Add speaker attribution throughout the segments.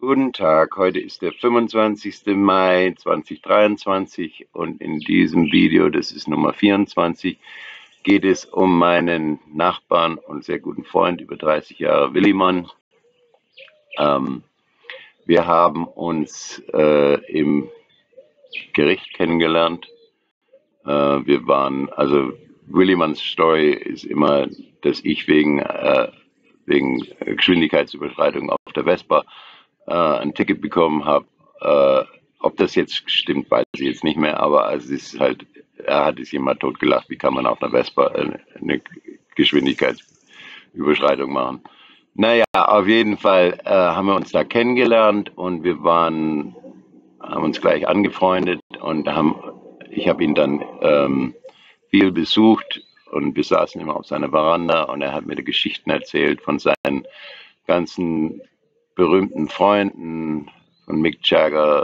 Speaker 1: Guten Tag, heute ist der 25. Mai 2023 und in diesem Video, das ist Nummer 24, geht es um meinen Nachbarn und sehr guten Freund, über 30 Jahre, Willimann. Wir haben uns im Gericht kennengelernt. Willimanns Story ist immer, dass ich wegen Geschwindigkeitsüberschreitung auf der Vespa ein Ticket bekommen habe. Ob das jetzt stimmt, weiß ich jetzt nicht mehr, aber es ist halt, er hat es immer totgelacht, wie kann man auf einer Vespa eine Geschwindigkeitsüberschreitung machen. Naja, auf jeden Fall haben wir uns da kennengelernt und haben uns gleich angefreundet und ich habe ihn dann viel besucht und wir saßen immer auf seiner Veranda und er hat mir die Geschichten erzählt von seinen ganzen berühmten Freunden, von Mick Jagger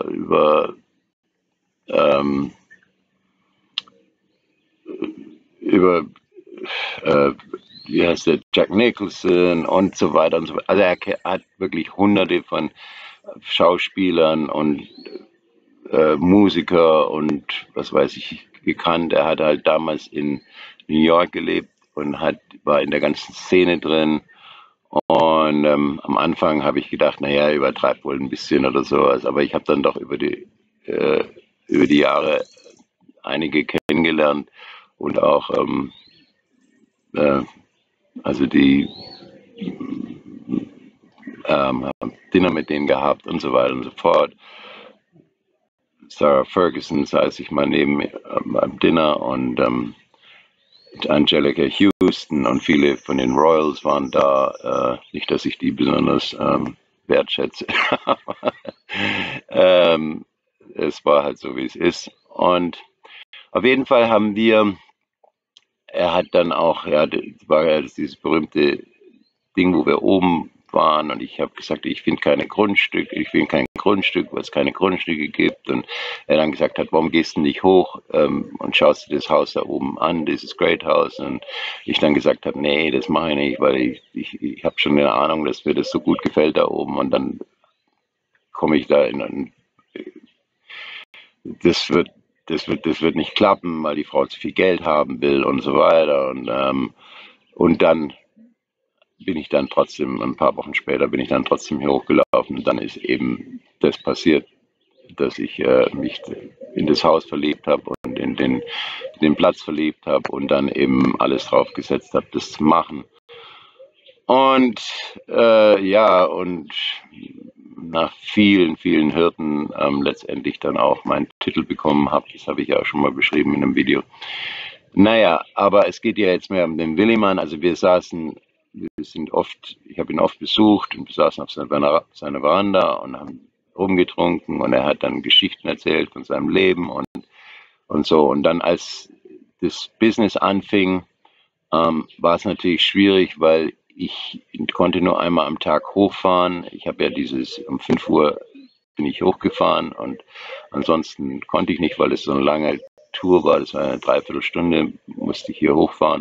Speaker 1: über wie heißt der, Jack Nicholson und so weiter und so weiter. Also er hat wirklich hunderte von Schauspielern und Musiker und was weiß ich gekannt. Er hat halt damals in New York gelebt und war in der ganzen Szene drin. Und am Anfang habe ich gedacht, naja, übertreibt wohl ein bisschen oder sowas. Aber ich habe dann doch über die Jahre einige kennengelernt und auch also die Dinner mit denen gehabt und so weiter und so fort. Sarah Ferguson saß ich mal neben am Dinner und Angelica Houston und viele von den Royals waren da. Nicht, dass ich die besonders wertschätze. Es war halt so, wie es ist. Und auf jeden Fall er hat dann auch, ja, das war ja dieses berühmte Ding, wo wir oben waren und ich habe gesagt, ich will kein Grundstück, weil es keine Grundstücke gibt und er dann gesagt hat, warum gehst du nicht hoch und schaust dir das Haus da oben an, dieses Great House und ich dann gesagt habe, nee, das mache ich nicht, weil ich habe schon eine Ahnung, dass mir das so gut gefällt da oben und dann komme ich da das wird nicht klappen, weil die Frau zu viel Geld haben will und so weiter und dann bin ich dann trotzdem, ein paar Wochen später bin ich dann trotzdem hier hochgelaufen und dann ist eben das passiert, dass ich mich in das Haus verliebt habe und in den Platz verliebt habe und dann eben alles drauf gesetzt habe, das zu machen. Und ja, und nach vielen, vielen Hürden letztendlich dann auch meinen Titel bekommen habe. Das habe ich ja auch schon mal beschrieben in einem Video. Naja, aber es geht ja jetzt mehr um den Willimann. Also ich habe ihn oft besucht und wir saßen auf seiner Veranda und haben rumgetrunken und er hat dann Geschichten erzählt von seinem Leben und so. Und dann als das Business anfing, war es natürlich schwierig, weil ich konnte nur einmal am Tag hochfahren. Ich habe ja um 5 Uhr bin ich hochgefahren und ansonsten konnte ich nicht, weil es so eine lange Tour war. Das war eine Dreiviertelstunde, musste ich hier hochfahren.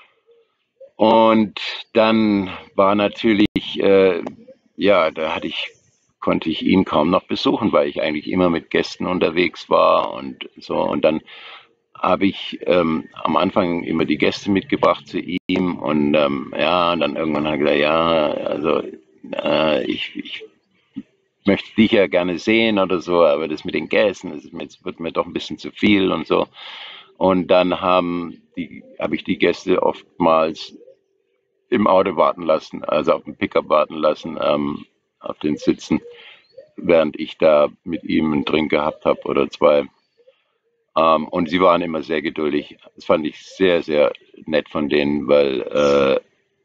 Speaker 1: Und dann war natürlich, ja, konnte ich ihn kaum noch besuchen, weil ich eigentlich immer mit Gästen unterwegs war und so. Und dann habe ich am Anfang immer die Gäste mitgebracht zu ihm und ja, und dann irgendwann hat er gesagt, ja, also ich möchte dich ja gerne sehen oder so, aber das mit den Gästen, wird mir doch ein bisschen zu viel und so. Und dann habe ich die Gäste oftmals im Auto warten lassen, also auf dem Pickup warten lassen, auf den Sitzen, während ich da mit ihm einen Drink gehabt habe oder zwei. Und sie waren immer sehr geduldig. Das fand ich sehr, sehr nett von denen, weil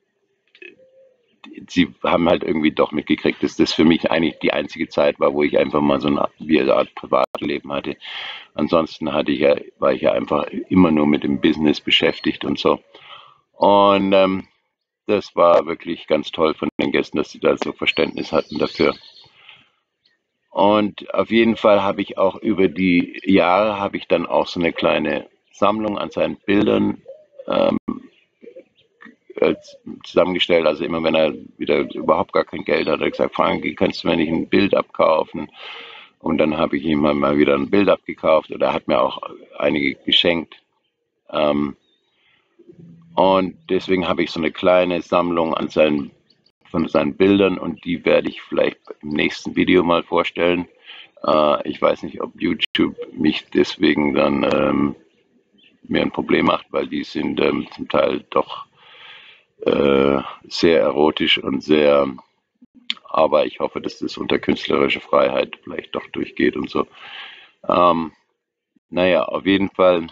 Speaker 1: sie haben halt irgendwie doch mitgekriegt, dass das für mich eigentlich die einzige Zeit war, wo ich einfach mal so eine Art Privatleben hatte. Ansonsten war ich ja einfach immer nur mit dem Business beschäftigt und so. Und das war wirklich ganz toll von den Gästen, dass sie da so Verständnis hatten dafür. Und auf jeden Fall habe ich auch über die Jahre dann auch so eine kleine Sammlung an seinen Bildern zusammengestellt. Also immer wenn er wieder überhaupt gar kein Geld hat, hat er gesagt, Frankie, kannst du mir nicht ein Bild abkaufen? Und dann habe ich ihm mal wieder ein Bild abgekauft oder er hat mir auch einige geschenkt. Und deswegen habe ich so eine kleine Sammlung von seinen Bildern und die werde ich vielleicht im nächsten Video mal vorstellen. Ich weiß nicht, ob YouTube mich deswegen dann mir ein Problem macht, weil die sind zum Teil doch sehr erotisch und sehr, aber ich hoffe, dass das unter künstlerischer Freiheit vielleicht doch durchgeht und so. Naja, auf jeden Fall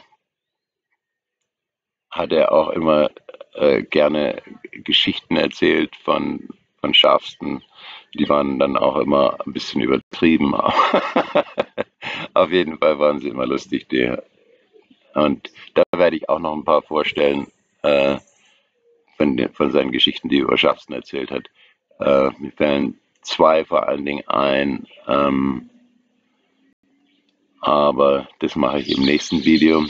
Speaker 1: hat er auch immer gerne Geschichten erzählt von Schafsten. Die waren dann auch immer ein bisschen übertrieben. Auf jeden Fall waren sie immer lustig. Und da werde ich auch noch ein paar vorstellen von seinen Geschichten, die er über Schafsten erzählt hat. Mir fallen zwei vor allen Dingen ein, aber das mache ich im nächsten Video.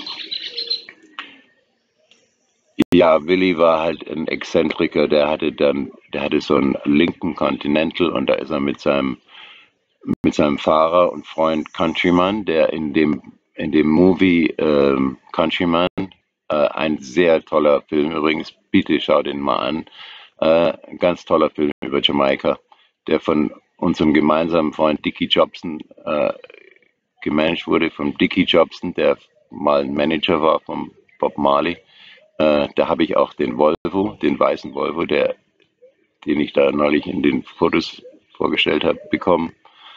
Speaker 1: Ja, Willi war halt ein Exzentriker, der hatte so einen Lincoln Continental und da ist er mit seinem Fahrer und Freund Countryman, der in dem Movie Countryman, ein sehr toller Film übrigens, bitte schau den mal an, ein ganz toller Film über Jamaika, der von unserem gemeinsamen Freund Dickie Jobson gemanagt wurde, von Dickie Jobson, der mal ein Manager war von Bob Marley. Da habe ich auch den Volvo, den weißen Volvo, den ich da neulich in den Fotos vorgestellt habe, bekommen.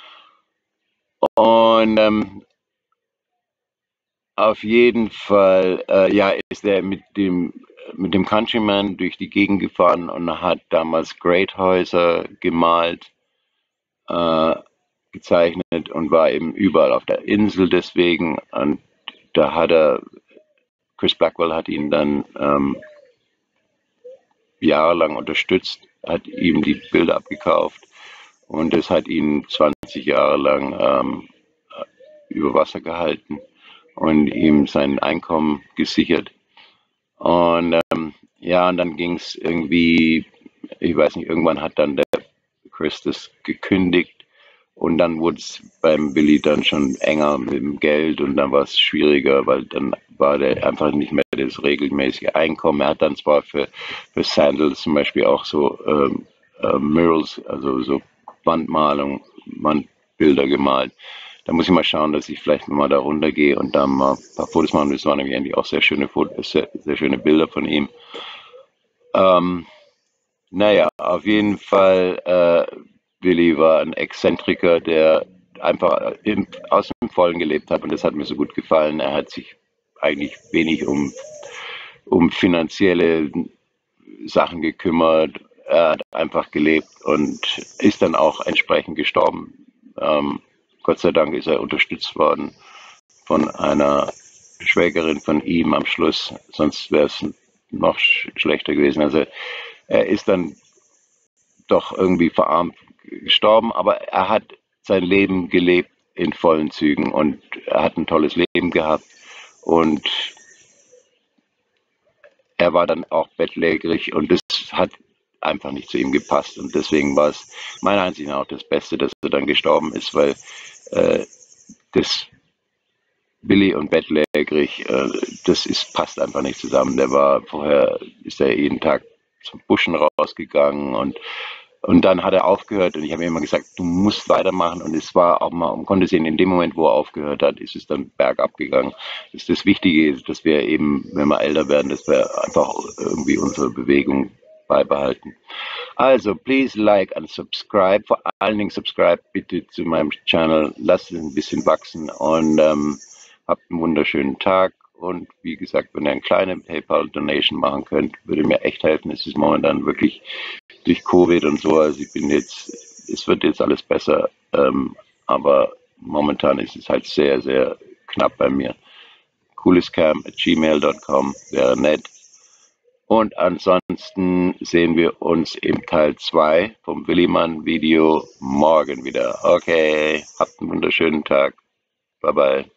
Speaker 1: Und auf jeden Fall, ja, ist er mit dem Countryman durch die Gegend gefahren und hat damals Great-Häuser gemalt, gezeichnet und war eben überall auf der Insel deswegen. Und da Chris Blackwell hat ihn dann jahrelang unterstützt, hat ihm die Bilder abgekauft und das hat ihn 20 Jahre lang über Wasser gehalten und ihm sein Einkommen gesichert. Und ja, und dann ging es irgendwie, ich weiß nicht, irgendwann hat dann der Chris das gekündigt und dann wurde es beim Billy dann schon enger mit dem Geld und dann war es schwieriger, weil dann war der einfach nicht mehr das regelmäßige Einkommen. Er hat dann zwar für Sandals zum Beispiel auch so Murals, also so Wandbilder gemalt. Da muss ich mal schauen, dass ich vielleicht mal da runtergehe und da mal ein paar Fotos machen. Das waren nämlich eigentlich auch sehr schöne sehr schöne Bilder von ihm. Naja, auf jeden Fall, Willi war ein Exzentriker, der einfach aus dem Vollen gelebt hat und das hat mir so gut gefallen. Er hat sich eigentlich wenig um finanzielle Sachen gekümmert. Er hat einfach gelebt und ist dann auch entsprechend gestorben. Gott sei Dank ist er unterstützt worden von einer Schwägerin von ihm am Schluss, sonst wäre es noch schlechter gewesen. Also er ist dann doch irgendwie verarmt gestorben, aber er hat sein Leben gelebt in vollen Zügen und er hat ein tolles Leben gehabt und er war dann auch bettlägerig und das hat einfach nicht zu ihm gepasst und deswegen war es meiner Ansicht nach auch das Beste, dass er dann gestorben ist, weil das Billy und bettlägerig, passt einfach nicht zusammen. Vorher ist er jeden Tag zum Buschen rausgegangen und dann hat er aufgehört und ich habe ihm immer gesagt, du musst weitermachen und es war auch mal, man konnte sehen, in dem Moment, wo er aufgehört hat, ist es dann bergab gegangen. Das Wichtige ist, dass wir eben, wenn wir älter werden, dass wir einfach irgendwie unsere Bewegung beibehalten. Also, please like and subscribe. Vor allen Dingen subscribe bitte zu meinem Channel. Lasst es ein bisschen wachsen und habt einen wunderschönen Tag. Und wie gesagt, wenn ihr eine kleine PayPal-Donation machen könnt, würde mir echt helfen. Es ist momentan wirklich durch Covid und so, also es wird jetzt alles besser, aber momentan ist es halt sehr, sehr knapp bei mir. coolescam@gmail.com wäre nett. Und ansonsten sehen wir uns im Teil 2 vom Willimann Video morgen wieder. Okay, habt einen wunderschönen Tag. Bye bye.